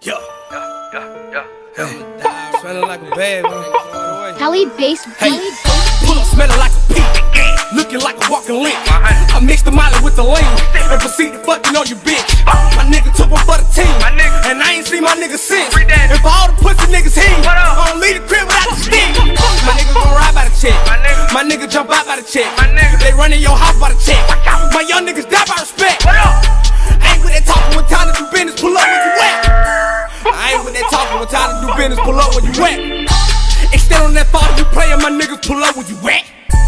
Yeah. Smelling like a bad one. Cali bass. Hey, pull up smelling like a pea, looking like a walking link. I mixed the molly with the lean and proceed to fucking on your bitch. My nigga took one for the team, and I ain't seen my nigga since. And for all the pussy niggas here, I don't leave the crib without the stick. My nigga gon' ride by the check, my nigga jump out by the check, they run in your house by the check. My young niggas die by respect. I ain't with that talking when time to do business, pull up when you wet. I ain't with that talking when time to do business, pull up when you wet. Extend on that father, you playin', my niggas pull up when you wet.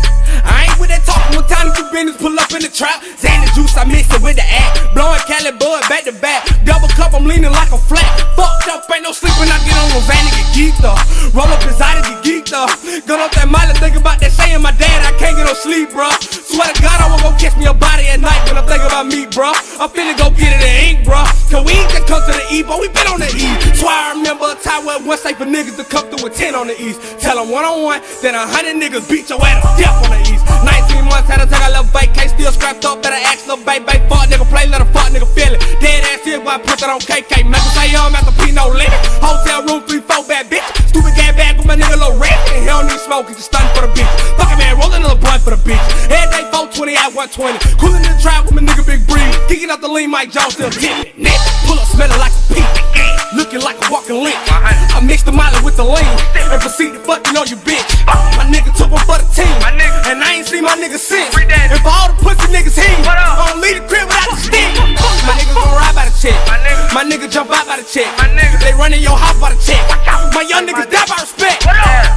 I ain't with that talking when time to do business, pull up in the trap. Xanny juice, I mix it with the act. Blowing Cali bud back to back. Double cup, I'm leaning like a flat. Fucked up, ain't no sleeping, I get on Xanny, get geeked up. Roll up inside and get geeked up. Gun up that molly, think about that saying my dad, I can't get no sleep, bro. Swear to God, I won't go catch me a body at night when I'm thinking about me, bro. I'm finna go get it in ink, bro. Cause we ain't just come to the E, but we been on the E. Swear I remember a time where it was safe for niggas to come through with 10 on the East. Tell them one-on-one, then 100 niggas beat your ass to death on the East. 19 months, had to take a little vacay, still scrapped up, better ask little baby. Fuck nigga play, let a fuck nigga feel it. Dead ass here, boy, put that on KK. Make him say young, Master P, no limit. Hotel room, 3-4 bad bitch. Stupid gas bag with my nigga Lil Red. And he don't need smoke, he just stunning for the bitch. Fucking man, roll another blunt for the bitch. Every day 420 at 120. Coolin' in the trap with my nigga Big Breeze. Kicking up the lean, Mike Jones still tipping. Pull up smelling like a pea, looking like a walking link. I mixed the molly with the lean and proceed to fucking on your bitch. My nigga took one for the team, and I ain't seen my nigga since. And for all the pussy niggas here, I don't leave the crib without the stick. My nigga gon' ride by the check, my nigga jump out by the check, they run in your house by the check. My young niggas die by respect.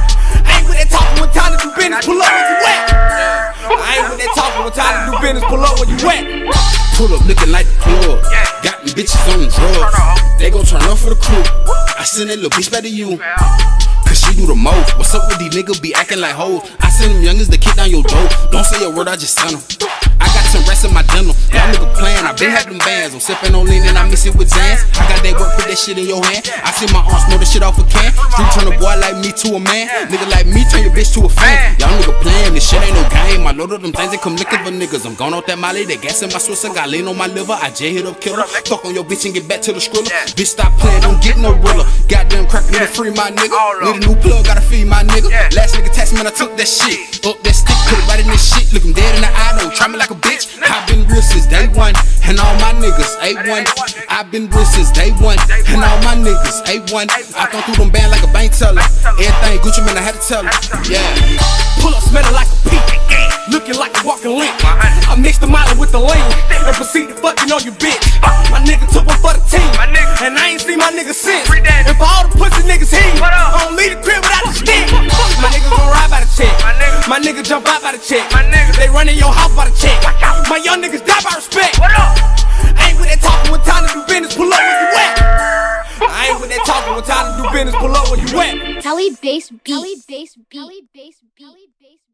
I ain't with that talking when time to do business, pull up when you wet. I ain't with that talking when time to do business, pull up when you wet. Pull up looking like the plug, got them bitches on drugs. They gon' turn up for the crew. I send that little bitch back to you, cause she do the most. What's up with these niggas be acting like hoes? I send them youngins to kick down your door. Don't say a word, I just send them. I got some rest in my dental. Y'all nigga playin', I been having bands. I'm sippin' on lean and I mix it with Zans. I got that work, put that shit in your hand. I see my arms smoke the shit off a can. Street turn a boy like me to a man. Nigga like me turn your bitch to a fan. Y'all nigga playin', this shit ain't no game. I load up them things that come lickin' for niggas. I'm gone off that molly, that gas in my Swisser. Got lean on my liver, I j hit up killer. Fuck on your bitch and get back to the skriller. Bitch stop playin', don't get no rilla. Goddamn crack, nigga free my nigga. Need a new plug, gotta feed my nigga. Last nigga tax me, man, I took that shit. Up that stick, put it right in this shit. Look him dead in the eye, don't try me like a bitch. I've been real since day one, and all my niggas A1. I've been real since day one, and all my niggas A1. I come through them band like a bank teller. Everything Gucci, man, I had to tell her. Yeah. Pull up smelling like a pea, looking like a walking link. I mixed the molly with the lean and proceed to fucking on your bitch. My nigga took one for the team, and I ain't seen my nigga since. And for all the pussy niggas here, I don't leave the crib without the stick. My nigga gon' ride by the check, my nigga jump out by the check, they run in your house by the check. My young niggas die by respect. I ain't with that talking when time to do business, pull up when you wet. I ain't with that talking when time to do business, pull up when you wet. Cali bass beat.